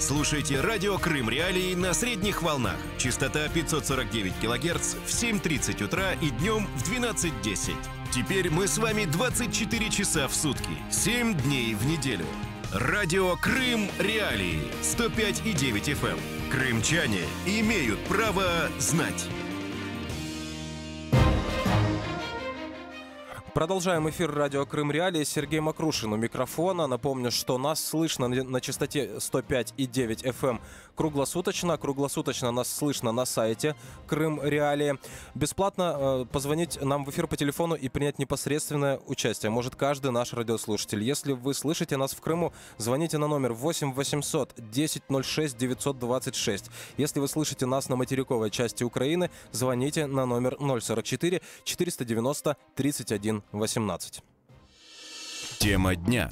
Слушайте радио Крым Реалии на средних волнах. Частота 549 кГц в 7:30 утра и днем в 12:10. Теперь мы с вами 24 часа в сутки, 7 дней в неделю. Радио Крым Реалии 105,9 FM. Крымчане имеют право знать. Продолжаем эфир радио Крым Реалии. Сергей Макрушин у микрофона. Напомню, что нас слышно на частоте 105,9 FM круглосуточно. Круглосуточно нас слышно на сайте Крым Реалии. Бесплатно позвонить нам в эфир по телефону и принять непосредственное участие может каждый наш радиослушатель. Если вы слышите нас в Крыму, звоните на номер 8 800 10 06 926. Если вы слышите нас на материковой части Украины, звоните на номер 044 490 31 18. Тема дня.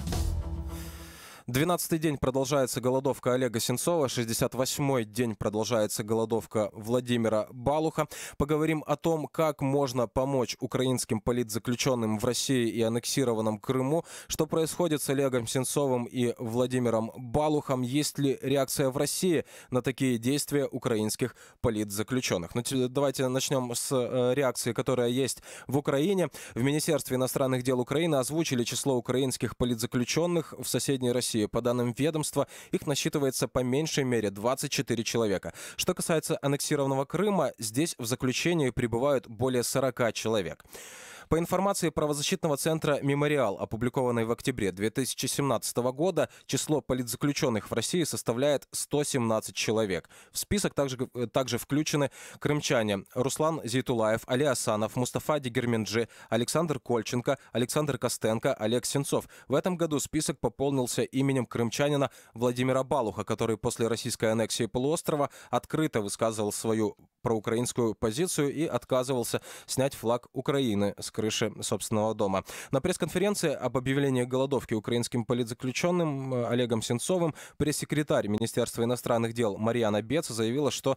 12-й день продолжается голодовка Олега Сенцова, 68-й день продолжается голодовка Владимира Балуха. Поговорим о том, как можно помочь украинским политзаключенным в России и аннексированном Крыму, что происходит с Олегом Сенцовым и Владимиром Балухом, есть ли реакция в России на такие действия украинских политзаключенных. Ну, давайте начнем с реакции, которая есть в Украине. В Министерстве иностранных дел Украины озвучили число украинских политзаключенных в соседней России. По данным ведомства, их насчитывается по меньшей мере 24 человека. Что касается аннексированного Крыма, здесь в заключении пребывают более 40 человек. По информации правозащитного центра «Мемориал», опубликованной в октябре 2017 года, число политзаключенных в России составляет 117 человек. В список также включены крымчане Руслан Зейтулаев, Али Асанов, Мустафа Дегерменджи, Александр Кольченко, Александр Костенко, Олег Сенцов. В этом году список пополнился именем крымчанина Владимира Балуха, который после российской аннексии полуострова открыто высказывал свою проукраинскую позицию и отказывался снять флаг Украины с крыши собственного дома. На пресс-конференции об объявлении голодовки украинским политзаключенным Олегом Сенцовым пресс-секретарь Министерства иностранных дел Марьяна Бец заявила, что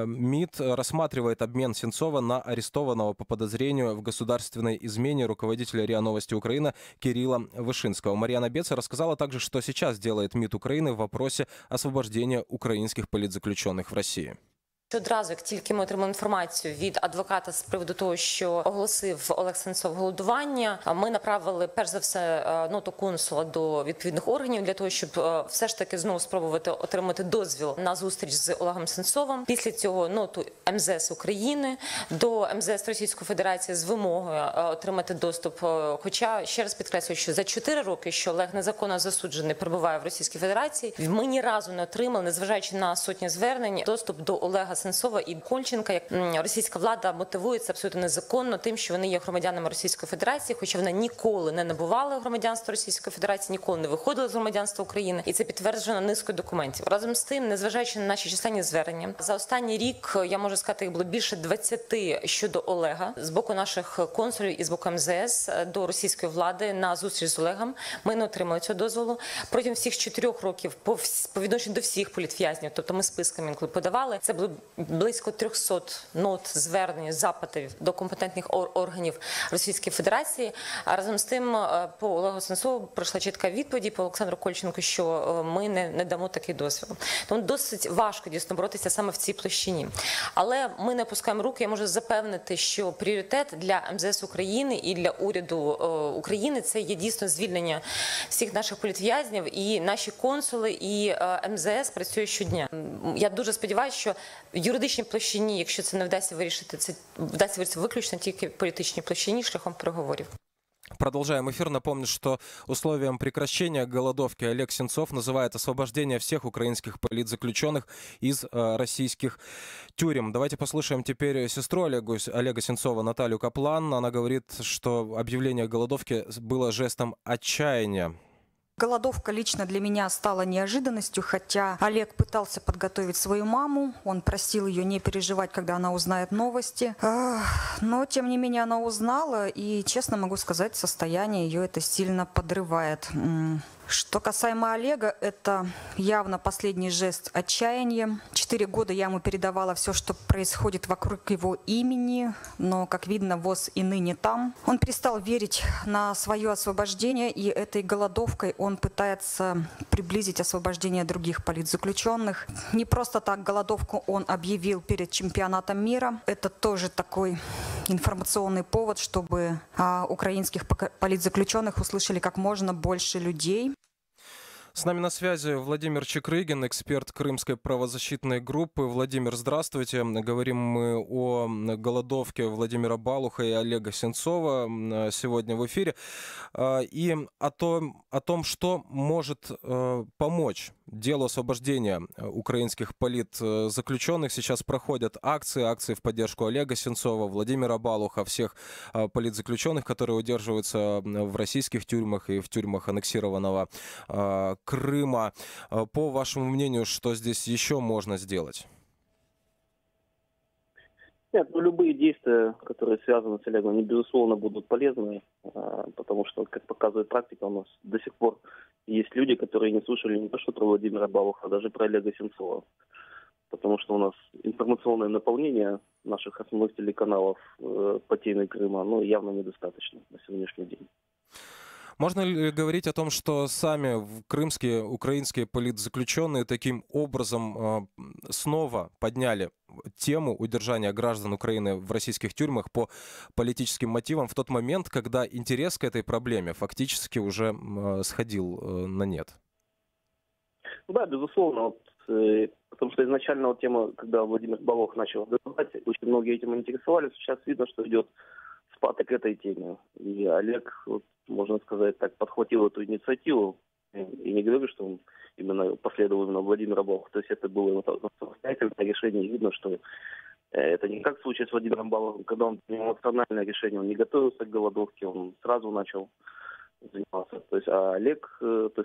МИД рассматривает обмен Сенцова на арестованного по подозрению в государственной измене руководителя РИА Новости Украины Кирилла Вышинского. Марьяна Бец рассказала также, что сейчас делает МИД Украины в вопросе освобождения украинских политзаключенных в России. Одразу, як тільки ми отримали інформацію від адвоката з приводу того, що оголосив Олег Сенцов голодування, ми направили, перш за все, ноту консула до відповідних органів для того, щоб все ж таки знову спробувати отримати дозвіл на зустріч з Олегом Сенцовим. Після цього ноту МЗС України до МЗС Російської Федерації з вимогою отримати доступ. Хоча, ще раз підкреслюю, що за 4 роки, що Олег незаконно засуджений перебуває в Російській Федерації, ми ні разу не отримали, незважаючи на сотні звернень, доступ до Олега Сенцова і Кольченка. Як російська влада мотивується абсолютно незаконно тим, що вони є громадянами Російської Федерації, хоча вони ніколи не набували громадянства Російської Федерації, ніколи не виходили з громадянства України, і це підтверджено низкою документів. Разом з тим, незважаючи на наші численні звернення, за останній рік, я можу сказати, їх було більше 20 щодо Олега з боку наших консулів і з боку МЗС до російської влади на зустріч з Олегом. Ми не отримали цього дозволу. Протягом всіх 4 років по відношенню до всіх політв'язнів, тобто ми списками інколи подавали, це було близько 300 нот, звернень, запитів до компетентних органів Російської Федерації. А разом з тим по Олегу Сенцову пройшла чітка відповідь, по Олександру Кольченку, що ми не дамо такий дозвіл. Тому досить важко дійсно боротися саме в цій площині. Але ми не опускаємо руки. Я можу запевнити, що пріоритет для МЗС України і для уряду України – це є дійсно звільнення всіх наших політв'язнів, і наші консули, і МЗС працює щодня. Я дуже сподіваюся, що в юридичній площині, якщо це не вдасться вирішити, це вдасться вирішити виключно тільки в політичній площині шляхом переговорів. Продолжаем эфир. Напомню, что условием прекращения голодовки Олег Сенцов называет освобождение всех украинских политзаключенных из российских тюрем. Давайте послушаем теперь сестру Олега Сенцова, Наталью Каплан. Она говорит, что объявление голодовки было жестом отчаяния. Голодовка лично для меня стала неожиданностью, хотя Олег пытался подготовить свою маму, он просил ее не переживать, когда она узнает новости, но тем не менее она узнала, и, честно могу сказать, состояние ее это сильно подрывает. Что касаемо Олега, это явно последний жест отчаяния. 4 года я ему передавала все, что происходит вокруг его имени, но, как видно, ВОЗ и ныне там. Он перестал верить на свое освобождение, и этой голодовкой он пытается приблизить освобождение других политзаключенных. Не просто так голодовку он объявил перед чемпионатом мира. Это тоже такой информационный повод, чтобы украинских политзаключенных услышали как можно больше людей. С нами на связи Владимир Чекрыгин, эксперт Крымской правозащитной группы. Владимир, здравствуйте. Говорим мы о голодовке Владимира Балуха и Олега Сенцова сегодня в эфире. И о том, что может помочь делу освобождения украинских политзаключенных. Сейчас проходят акции в поддержку Олега Сенцова, Владимира Балуха, всех политзаключенных, которые удерживаются в российских тюрьмах и в тюрьмах аннексированного Крыма. По вашему мнению, что здесь еще можно сделать? Нет, любые действия, которые связаны с Олегом, они, безусловно, будут полезны, потому что, как показывает практика, у нас до сих пор есть люди, которые не слушали не то что про Владимира Балуха, а даже про Олега Сенцова. Потому что у нас информационное наполнение наших основных телеканалов по теме Крыма явно недостаточно на сегодняшний день. Можно ли говорить о том, что сами крымские, украинские политзаключенные таким образом снова подняли тему удержания граждан Украины в российских тюрьмах по политическим мотивам в тот момент, когда интерес к этой проблеме фактически уже сходил на нет? Да, безусловно. Потому что изначально тема, когда Владимир Балух начал говорить, очень многие этим интересовались. Сейчас видно, что идет спад к этой теме. И Олег, можно сказать так, подхватил эту инициативу. И не говорю, что он последовал именно Владимира Балуха. То есть это было его самостоятельное решение. И видно, что это не как в случае с Владимиром Балухом, когда он принял эмоциональное решение, он не готовился к голодовке, он сразу начал заниматься. То есть, а Олег,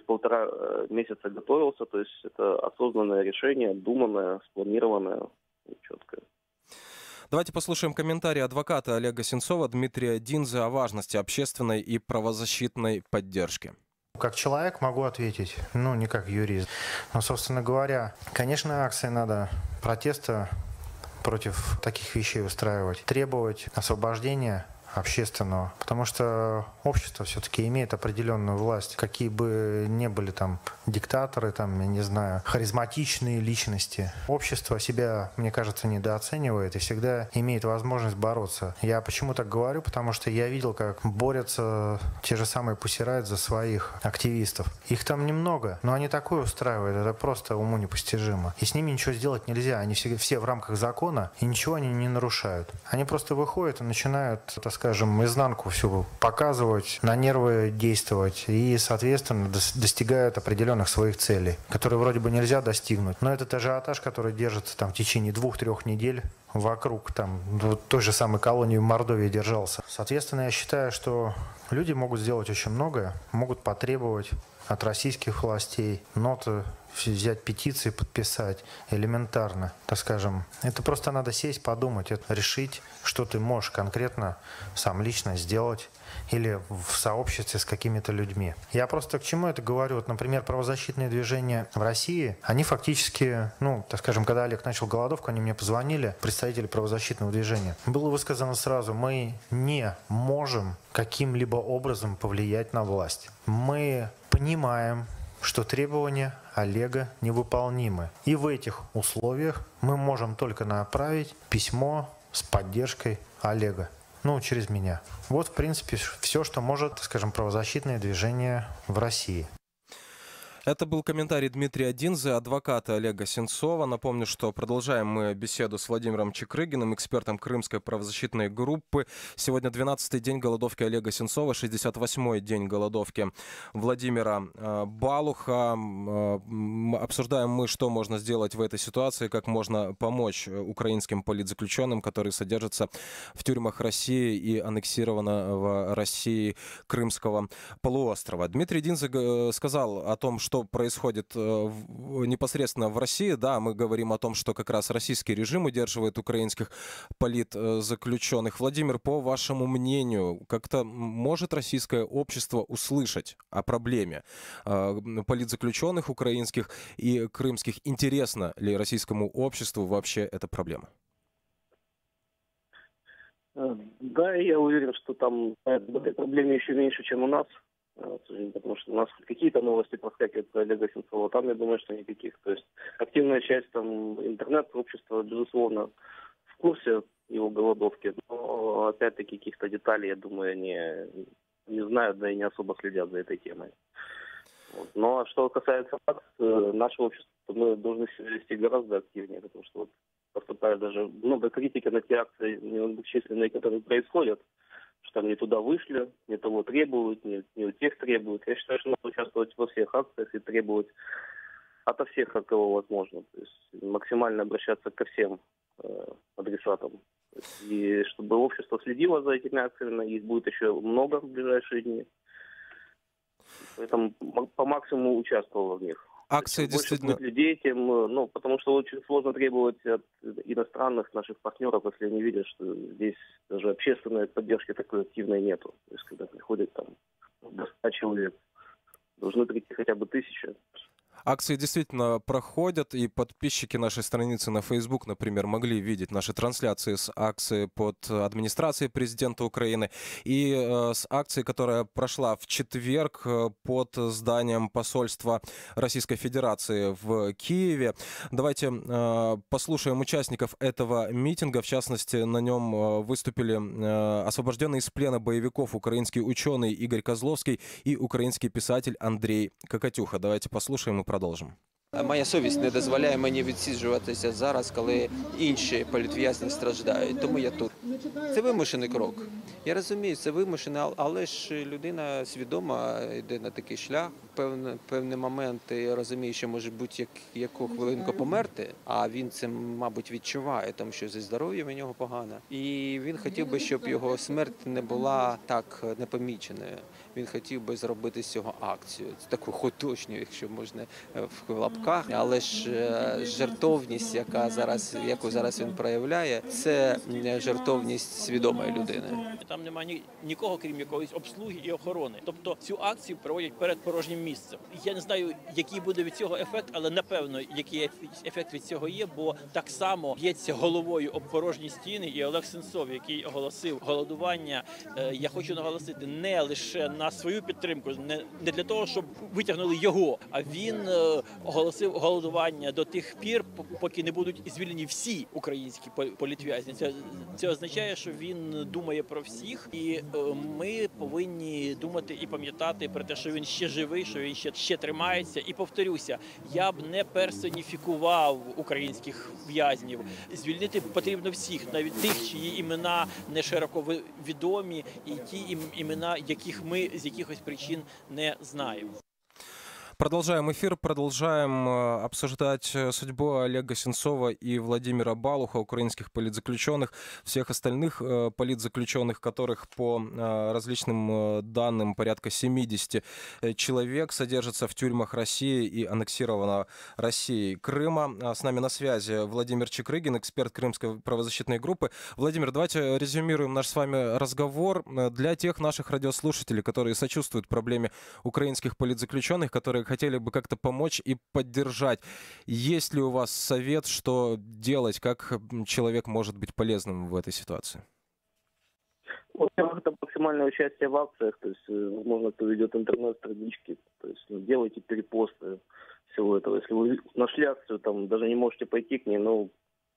1,5 месяца готовился. То есть это осознанное решение, обдуманное, спланированное, четкое. Давайте послушаем комментарий адвоката Олега Сенцова Дмитрия Динзе о важности общественной и правозащитной поддержки. Как человек могу ответить, не как юрист. Но, собственно говоря, конечно, акции надо протеста против таких вещей устраивать, требовать освобождения общественного, потому что общество все-таки имеет определенную власть, какие бы ни были там диктаторы, я не знаю, харизматичные личности. Общество себя, мне кажется, недооценивает и всегда имеет возможность бороться. Я почему так говорю? Потому что я видел, как борются те же самые Pussy Riot за своих активистов. Их там немного, но они такое устраивают, это просто уму непостижимо. И с ними ничего сделать нельзя, они все в рамках закона, и ничего они не нарушают. Они просто выходят и начинают, так скажем, изнанку всю показывать, на нервы действовать и, соответственно, достигают определенных своих целей, которые вроде бы нельзя достигнуть. Но этот ажиотаж, который держится в течение 2-3 недель вокруг той же самой колонии в Мордовии держался. Соответственно, я считаю, что люди могут сделать очень многое, могут потребовать от российских властей ноты, взять петиции, подписать элементарно, так скажем. Это просто надо сесть, подумать, решить, что ты можешь конкретно сам лично сделать или в сообществе с какими-то людьми. Я просто к чему это говорю? Например, правозащитные движения в России, они фактически, так скажем, когда Олег начал голодовку, они мне позвонили, представители правозащитного движения. Было высказано сразу, мы не можем каким-либо образом повлиять на власть. Мы понимаем, что требования Олега невыполнимы. И в этих условиях мы можем только направить письмо с поддержкой Олега. Через меня. Вот, в принципе, все, что может, скажем, правозащитное движение в России. Это был комментарий Дмитрия Динзе, адвоката Олега Сенцова. Напомню, что продолжаем мы беседу с Владимиром Чекрыгиным, экспертом Крымской правозащитной группы. Сегодня 12-й день голодовки Олега Сенцова, 68-й день голодовки Владимира Балуха. Обсуждаем мы, что можно сделать в этой ситуации, как можно помочь украинским политзаключенным, которые содержатся в тюрьмах России и аннексированного Россией Крымского полуострова. Дмитрий Динзе сказал о том, что что происходит непосредственно в России. Да, мы говорим о том, что как раз российский режим удерживает украинских политзаключенных. Владимир, по вашему мнению, как-то может российское общество услышать о проблеме политзаключенных украинских и крымских? Интересно ли российскому обществу вообще эта проблема? Да, я уверен, что там этой проблемы еще меньше, чем у нас, потому что у нас какие-то новости проскакивают про Олега Сенцова, там, я думаю, что никаких. То есть активная часть там интернет-общества, безусловно, в курсе его голодовки, но опять-таки каких-то деталей, я думаю, они не знают, да и не особо следят за этой темой. Вот. Но что касается нашего общества, то мы должны себя вести гораздо активнее, потому что вот поступает даже много критики на те акции многочисленные, которые происходят, что там не туда вышли, не того требуют, не у тех требуют. Я считаю, что надо участвовать во всех акциях и требовать ото всех, от кого возможно. То есть максимально обращаться ко всем адресатам. И чтобы общество следило за этими акциями, их будет еще много в ближайшие дни. Поэтому по максимуму участвовал в них. Акции действительно... Больше будет людей, тем, потому что очень сложно требовать от иностранных наших партнеров, если они видят, что здесь даже общественной поддержки такой активной нету. То есть, когда приходит там до 100 человек, должны прийти хотя бы 1000. Акции действительно проходят, и подписчики нашей страницы на Facebook, например, могли видеть наши трансляции с акции под администрацией президента Украины и с акцией, которая прошла в четверг под зданием посольства Российской Федерации в Киеве. Давайте послушаем участников этого митинга. В частности, на нем выступили освобожденные из плена боевиков украинский ученый Игорь Козловский и украинский писатель Андрей Кокатюха. Давайте послушаем и продовжимо. Моя совість не дозволяє мені відсиджуватися зараз, коли інші політв'язні страждають. Тому я тут. Це вимушений крок. Я розумію, це вимушений, але ж людина свідома йде на такий шлях. Певний момент розуміє, що може будь-яку хвилинку померти, а він це, мабуть, відчуває, тому що зі здоров'ям у нього погано. І він хотів би, щоб його смерть не була так непоміченою. Він хотів би зробити з цього акцію, таку художню, якщо можна в лапках, але ж жертовність, яку зараз він проявляє, це жертовність свідомої людини. Там немає нікого, крім якоїсь обслуги і охорони. Тобто цю акцію проводять перед порожнім місцем. Я не знаю, який буде від цього ефект, але напевно, який ефект від цього є, бо так само б'ється головою об порожні стіни і Олег Сенцов, який оголосив голодування. Я хочу наголосити не лише на свою підтримку, не для того, щоб витягнули його, а він оголосив голодування до тих пір, поки не будуть звільнені всі українські політв'язні. Це означає, що він думає про всіх, і ми повинні думати і пам'ятати про те, що він ще живий, що він ще тримається. І повторюся, я б не персоніфікував українських в'язнів. Звільнити потрібно всіх, навіть тих, чиї імена не широко відомі, і ті імена, яких ми з якихось причин не знаємо. Продолжаем эфир, продолжаем обсуждать судьбу Олега Сенцова и Владимира Балуха, украинских политзаключенных, всех остальных политзаключенных, которых по различным данным порядка 70 человек содержатся в тюрьмах России и аннексированного Россией Крыма. С нами на связи Владимир Чекрыгин, эксперт Крымской правозащитной группы. Владимир, давайте резюмируем наш с вами разговор для тех наших радиослушателей, которые сочувствуют проблеме украинских политзаключенных, которые хотели бы как-то помочь и поддержать. Есть ли у вас совет, что делать, как человек может быть полезным в этой ситуации? Во-первых, это максимальное участие в акциях, то есть, возможно, кто ведет интернет-странички, то есть делайте перепосты всего этого. Если вы нашли акцию, там даже не можете пойти к ней, но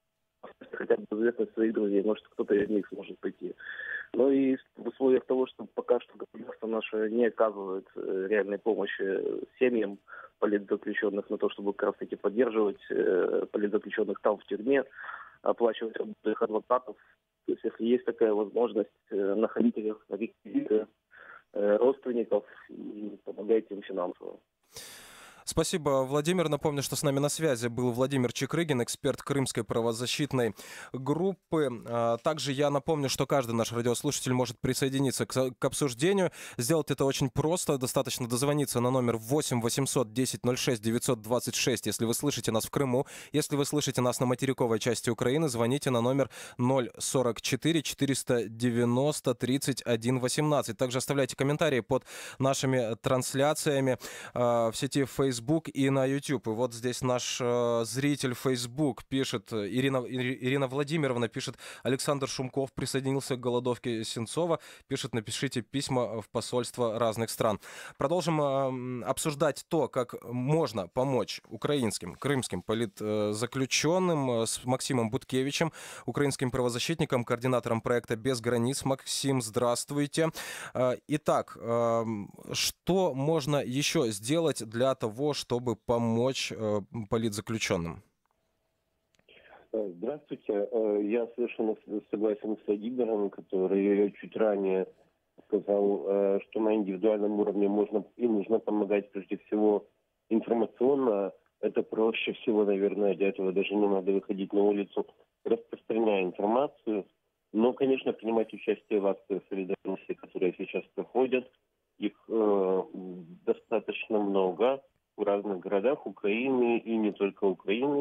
хотя бы известность своих друзей, может, кто-то из них сможет пойти. Ну и в условиях того, что пока что государство наше не оказывает реальной помощи семьям политзаключенных на то, чтобы как раз-таки поддерживать политзаключенных там в тюрьме, оплачивать работу их адвокатов. То есть если есть такая возможность, находите реквизиты родственников и помогайте им финансово. Спасибо, Владимир. Напомню, что с нами на связи был Владимир Чекрыгин, эксперт Крымской правозащитной группы. Также я напомню, что каждый наш радиослушатель может присоединиться к обсуждению. Сделать это очень просто. Достаточно дозвониться на номер 8 800 10 06 926, если вы слышите нас в Крыму. Если вы слышите нас на материковой части Украины, звоните на номер 044 490 31 18. Также оставляйте комментарии под нашими трансляциями в сети Facebook и на YouTube. И вот здесь наш зритель Facebook пишет, Ирина Владимировна пишет, Александр Шумков присоединился к голодовке Сенцова, пишет, напишите письма в посольства разных стран. Продолжим обсуждать то, как можно помочь украинским, крымским политзаключенным с Максимом Буткевичем, украинским правозащитником, координатором проекта «Без границ». Максим, здравствуйте. Итак, что можно еще сделать для того, чтобы помочь политзаключенным? Здравствуйте. Я совершенно согласен с Владимиром, который чуть ранее сказал, что на индивидуальном уровне можно и нужно помогать прежде всего информационно. Это проще всего, наверное, для этого даже не надо выходить на улицу, распространяя информацию. Но, конечно, принимать участие в акциях солидарности, которые сейчас проходят, их достаточно много в разных городах Украины и не только Украины.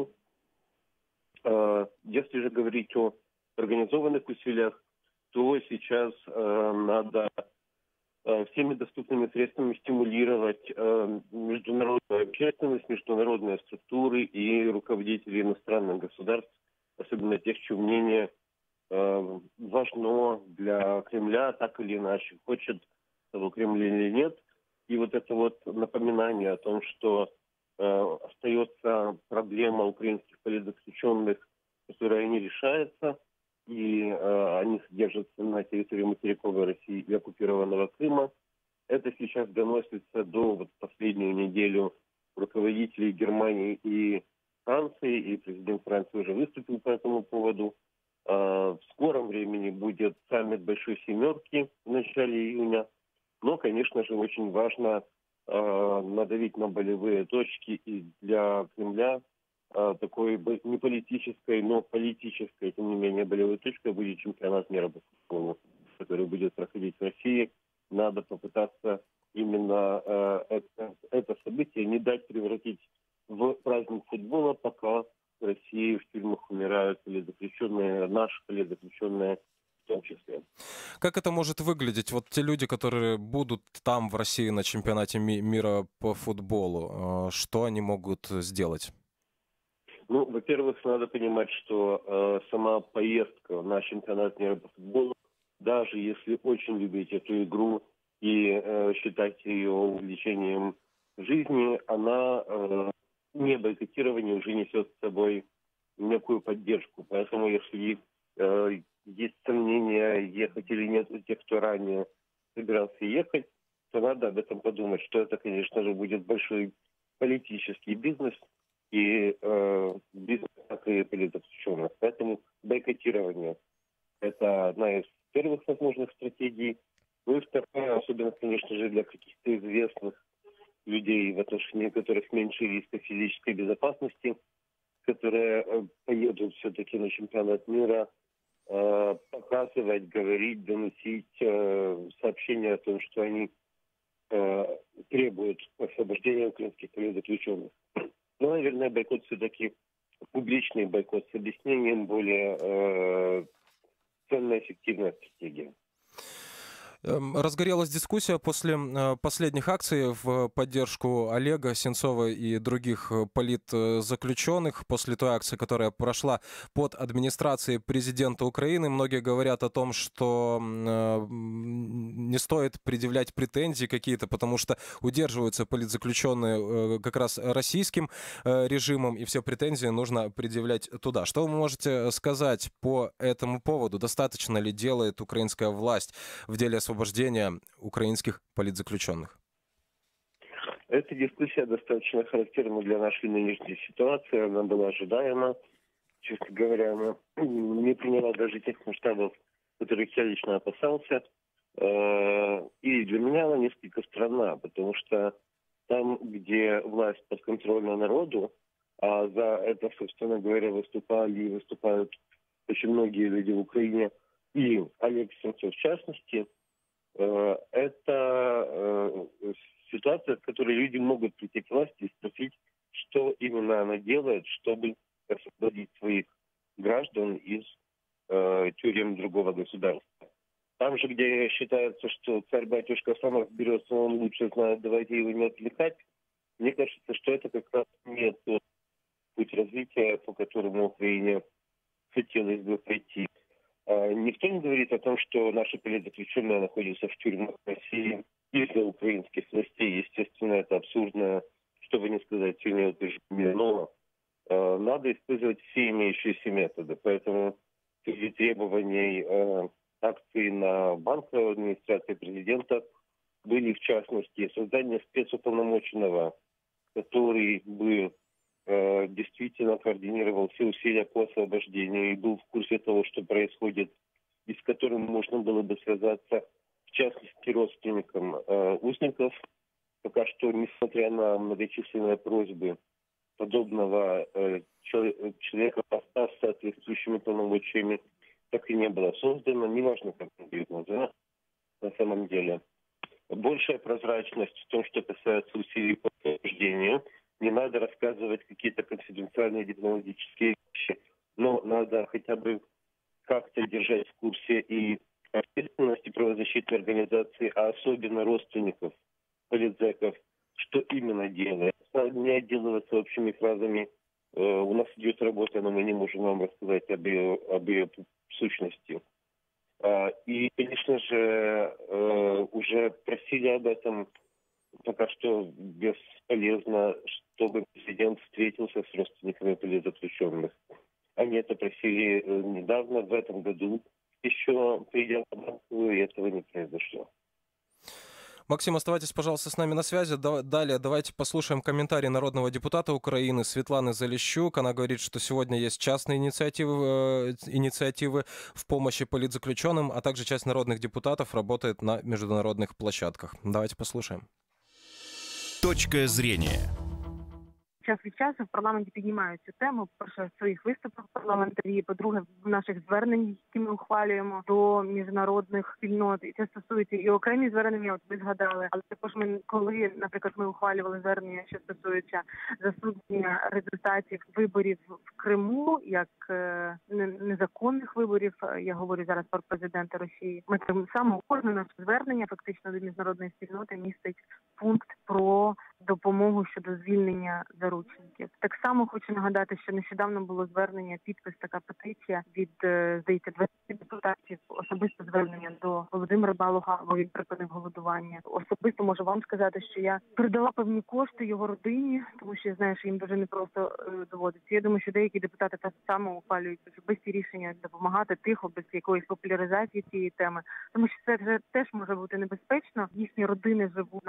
Если же говорить о организованных усилиях, то сейчас надо всеми доступными средствами стимулировать международную общественность, международные структуры и руководителей иностранных государств, особенно тех, чье мнение важно для Кремля, так или иначе, хочет того Кремль или нет. И вот это вот напоминание о том, что остается проблема украинских политзаключенных, которая не решается, и они содержатся на территории материковой России и оккупированного Крыма. Это сейчас доносится до вот последнюю неделю руководителей Германии и Франции, и президент Франции уже выступил по этому поводу. В скором времени будет саммит Большой Семерки в начале июня. Но, конечно же, очень важно надавить на болевые точки и для Кремля такой не политической, но политической, тем не менее, болевой точкой будет чемпионат мира по футболу, который будет проходить в России. Надо попытаться именно это событие не дать превратить в праздник футбола, пока в России в тюрьмах умирают политзаключенные, наши политзаключенные в том числе. Как это может выглядеть? Вот те люди, которые будут там, в России, на чемпионате мира по футболу, что они могут сделать? Ну, во-первых, надо понимать, что сама поездка на чемпионат мира по футболу, даже если очень любить эту игру и считать ее увлечением жизни, она не бойкотирование уже несет с собой некую поддержку. Поэтому, если есть сомнения, ехать или нет у тех, кто ранее собирался ехать, то надо об этом подумать, что это, конечно же, будет большой политический бизнес и бизнес и политзаключенных. Поэтому бойкотирование – это одна из первых возможных стратегий. Ну и вторая, особенно, конечно же, для каких-то известных людей, в отношении которых меньше риска физической безопасности, которые поедут все-таки на чемпионат мира, показывать, говорить, доносить сообщения о том, что они требуют освобождения украинских политзаключенных. Но, наверное, бойкот все-таки публичный бойкот с объяснением более ценная, эффективная стратегия. Разгорелась дискуссия после последних акций в поддержку Олега Сенцова и других политзаключенных. После той акции, которая прошла под администрацией президента Украины, многие говорят о том, что не стоит предъявлять претензии какие-то, потому что удерживаются политзаключенные как раз российским режимом, и все претензии нужно предъявлять туда. Что вы можете сказать по этому поводу? Достаточно ли делает украинская власть в деле освобождения украинских политзаключенных? Эта дискуссия достаточно характерна для нашей нынешней ситуации. Она была ожидаема. Честно говоря, она не приняла даже тех масштабов, которых я лично опасался. И для меня она несколько странна, потому что там, где власть подконтрольна народу, а за это, собственно говоря, выступали и выступают очень многие люди в Украине, и Олег Сенцов в частности, это ситуация, в которой люди могут прийти к власти и спросить, что именно она делает, чтобы освободить своих граждан из тюрем другого государства. Там же, где считается, что царь-батюшка сам разберется, он лучше знает, давайте его не отвлекать, мне кажется, что это как раз не тот путь развития, по которому Украине хотелось бы пойти. Никто не говорит о том, что наши политзаключенные находятся в тюрьмах России из-за украинских властей. Естественно, это абсурдно, чтобы не сказать сильнее утверждение, но надо использовать все имеющиеся методы. Поэтому среди требований акций на банковой администрации президента были, в частности, создание спецуполномоченного, который бы действительно координировал все усилия по освобождению и был в курсе того, что происходит, и с которым можно было бы связаться, в частности, родственникам узников. Пока что, несмотря на многочисленные просьбы подобного человека поста с соответствующими полномочиями, так и не было создано. Неважно, как он будет называться на самом деле. Большая прозрачность в том, что касается усилий по освобождению. Не надо рассказывать какие-то конфиденциальные дипломатические вещи, но надо хотя бы как-то держать в курсе и ответственности правозащитной организации, а особенно родственников политзеков, что именно делает. Не отделываться общими фразами «у нас идет работа, но мы не можем вам рассказать об ее сущности». И, конечно же, уже просили об этом. Пока что бесполезно, чтобы президент встретился с родственниками политзаключенных. Они это просили недавно, в этом году. Еще придя на банковую, этого не произошло. Максим, оставайтесь, пожалуйста, с нами на связи. Далее давайте послушаем комментарий народного депутата Украины Светланы Залищук. Она говорит, что сегодня есть частные инициативы в помощи политзаключенным, а также часть народных депутатов работает на международных площадках. Давайте послушаем. Точка зрения. Час від часу в парламенті піднімають цю тему. По-перше, в своїх виступах парламентарі, по-друге, в наших зверненнях, які ми ухвалюємо до міжнародних спільнот. І це стосується і окремі звернення, от ви згадали, але також коли, наприклад, ми ухвалювали звернення, що стосується засудження результатів виборів в Криму, як незаконних виборів, я говорю зараз про президента Росії. Ми тим самим кожне наше звернення фактично до міжнародної спільноти містить пункт про допомогу щодо звільнення заручників. Так само хочу нагадати, що нещодавно було звернення, підпис, така петиція від, здається, 20 депутатів, особисте звернення до Володимира Балуха, бо він припинив голодування. Особисто можу вам сказати, що я передала певні кошти його родині, тому що я знаю, що їм дуже непросто доводиться. Я думаю, що деякі депутати так само ухвалюють особисті рішення допомагати тихо, без якоїсь популяризації цієї теми, тому що це теж може бути небезпечно. Їхні родини живуть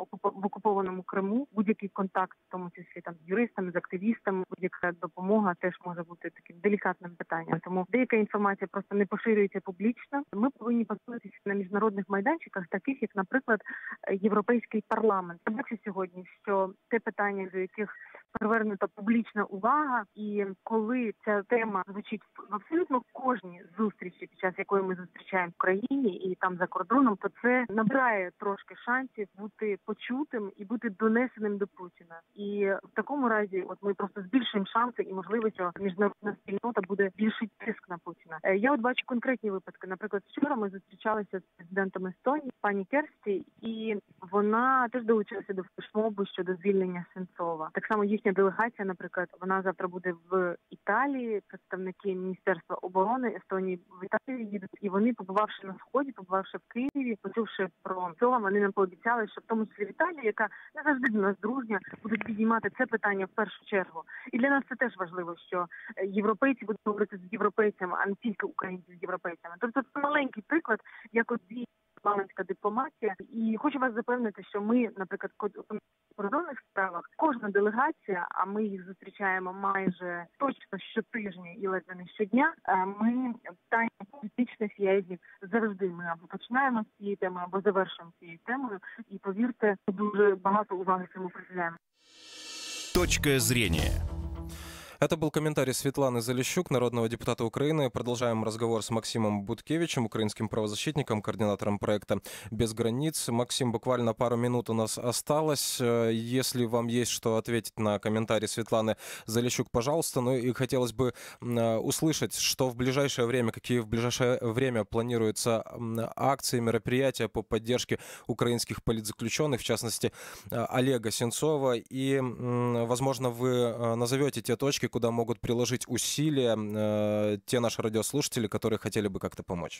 в окупованому Криму. Будь-який контакт, в тому числі там з юристами, з активістами, будь-яка допомога теж може бути таким делікатним питанням. Тому деяка інформація просто не поширюється публічно. Ми повинні базуватися на міжнародних майданчиках, таких як, наприклад, Європейський парламент. Я бачу сьогодні, що це питання, до яких привернута публічна увага, і коли ця тема звучить в абсолютно кожній зустрічі, під час якої ми зустрічаємо в країні і там за кордоном, то це набирає трошки шансів бути почутим і бути донесеним до Путіна. І в такому разі, от ми просто збільшуємо шанси і можливість, що міжнародна спільнота буде більший тиск на Путіна. Я от бачу конкретні випадки. Наприклад, вчора ми зустрічалися з президентом Естонії, пані Керсті, і вона теж долучилася до флешмобу щодо звільнення Сенцова. Так само їхня делегація, наприклад, вона завтра буде в Італії, представники Міністерства оборони Естонії в Італію їдуть, і вони, побувавши на Сході, побувавши в Києві, почувши про цього, вони нам пообіцяли, що в тому числі в Італії, яка не завжди до нас дружня, будуть підіймати це питання в першу чергу. І для нас це теж важливо, що європейці будуть говорити з європейцями, а не тільки українці з європейцями. Тобто це маленький приклад, як от дві парламентська дипломатія. І хочу вас запевнити, що ми, наприклад, в кордонних справах, кожна делегація, а ми їх зустрічаємо майже точно щотижня і ледве не щодня, ми питання політичних в'язнів завжди ми або починаємо з цієї теми, або завершуємо цією темою. І повірте, дуже багато уваги цьому приділяємо. Точка зрения. Это был комментарий Светланы Залищук, народного депутата Украины. Продолжаем разговор с Максимом Буткевичем, украинским правозащитником, координатором проекта «Без границ». Максим, буквально пару минут у нас осталось. Если вам есть что ответить на комментарий Светланы Залищук, пожалуйста. Ну и хотелось бы услышать, что в ближайшее время, какие в ближайшее время планируются акции, мероприятия по поддержке украинских политзаключенных, в частности, Олега Сенцова. И, возможно, вы назовете те точки, куда могут приложить усилия те наши радиослушатели, которые хотели бы как-то помочь.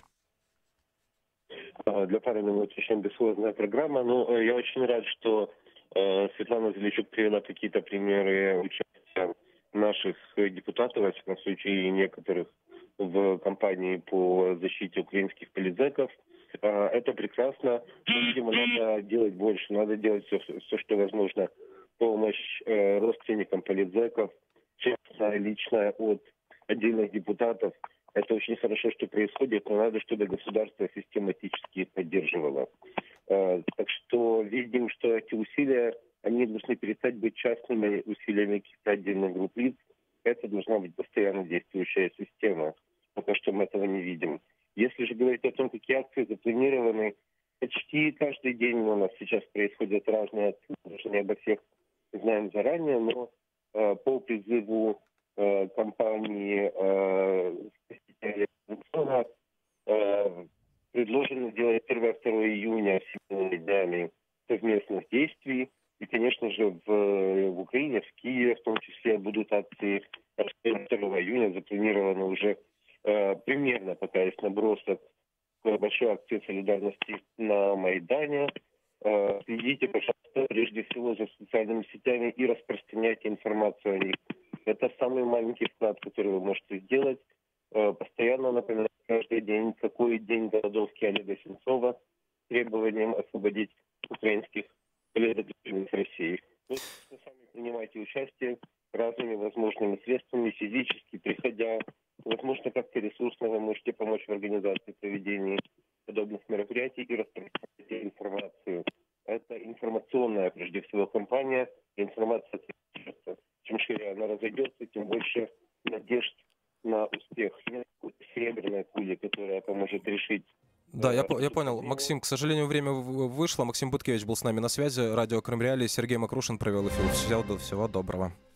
Для пары минут очень бессложная программа. Но я очень рад, что Светлана Залищук привела какие-то примеры участия наших депутатов, во всяком случае, и некоторых в кампании по защите украинских политзеков. Это прекрасно. Видимо, надо делать больше, надо делать все, что возможно. Помощь родственникам политзеков, честная, личная от отдельных депутатов. Это очень хорошо, что происходит, но надо, чтобы государство систематически их поддерживало. Так что видим, что эти усилия, они должны перестать быть частными усилиями каких-то отдельных групп лиц. Это должна быть постоянно действующая система. Пока что мы этого не видим. Если же говорить о том, какие акции запланированы, почти каждый день у нас сейчас происходят разные акции. Даже не обо всех знаем заранее, но по призыву компании предложено сделать 1-2 июня всеми днями совместных действий. И, конечно же, в Украине, в Киеве в том числе будут акции 2 июня. Запланировано уже примерно, пока есть набросок большой акции солидарности на Майдане. Следите, пожалуйста, прежде всего за социальными сетями и распространяйте информацию о них. Это самый маленький вклад, который вы можете сделать. Постоянно напоминать каждый день, какой день голодовки Олега Сенцова с требованием освободить украинских политзаключенных в России. Вы сами принимайте участие разными возможными средствами, физически, приходя. Возможно, как-то ресурсно вы можете помочь в организации проведения подобных мероприятий и распространять информацию. Это информационная, прежде всего, кампания. Информация, чем шире она разойдется, тем больше надежд на успех. Нет какой-то серебряной пули, которая поможет решить. Да, я понял. Максим, к сожалению, время вышло. Максим Буткевич был с нами на связи. Радио Крым Реалии. Сергей Макрушин провел эфир. Всего доброго.